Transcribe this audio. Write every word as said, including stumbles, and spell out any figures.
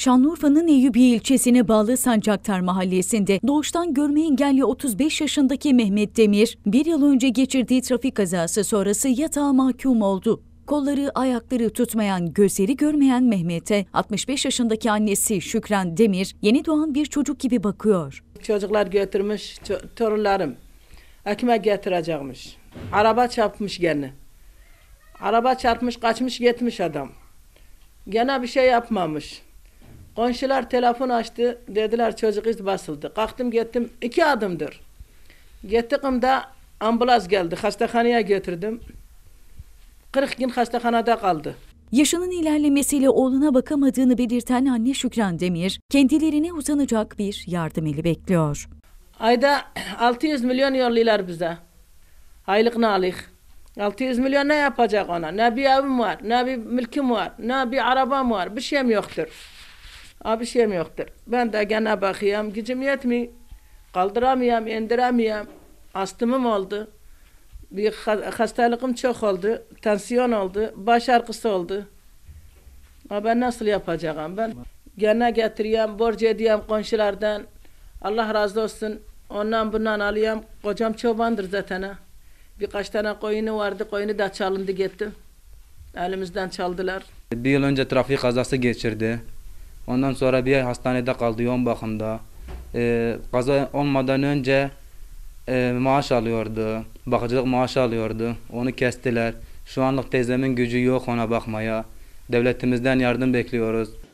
Şanlıurfa'nın Eyüpiye ilçesine bağlı Sancaktar mahallesinde doğuştan görme engelli otuz beş yaşındaki Mehmet Demir, bir yıl önce geçirdiği trafik kazası sonrası yatağa mahkum oldu. Kolları, ayakları tutmayan, gözleri görmeyen Mehmet'e altmış beş yaşındaki annesi Şükran Demir yeni doğan bir çocuk gibi bakıyor. Çocuklar götürmüş, torunlarım ekmek getirecekmiş. Araba çarpmış gene. Araba çarpmış, kaçmış gitmiş adam. Gene bir şey yapmamış. Komşular telefon açtı, dediler çocuk iz basıldı. Kalktım gittim, iki adımdır. Gittiğimde ambulans geldi, hastahaneye götürdüm. kırk gün hastahanede kaldı. Yaşının ilerlemesiyle oğluna bakamadığını belirten anne Şükran Demir, kendilerine uzanacak bir yardım eli bekliyor. Ayda altı yüz milyon yolluyorlar bize. Aylık ne alık? altı yüz milyon ne yapacak ona? Ne bir evim var, ne bir mülküm var, ne bir arabam var, bir şeyim yoktur. Ha, bir şeyim yoktur. Ben de gene bakıyorum, gücüm yetmiyor. Kaldıramıyorum, indiremiyorum. Astımım oldu. Bir hastalığım çok oldu. Tansiyon oldu, baş ağrısı oldu. Ha, ben nasıl yapacağım ben? Gene getiriyorum, borç ediyorum komşulardan. Allah razı olsun. Ondan bundan alıyorum. Kocam çobandır zaten ha. Birkaç tane koyunu vardı, koyunu da çalındı gitti. Elimizden çaldılar. Bir yıl önce trafik kazası geçirdi. Ondan sonra bir ay hastanede kaldı, yoğun bakımda. Ee, kaza olmadan önce e, maaş alıyordu, bakıcılık maaşı alıyordu. Onu kestiler. Şu anlık teyzemin gücü yok ona bakmaya. Devletimizden yardım bekliyoruz.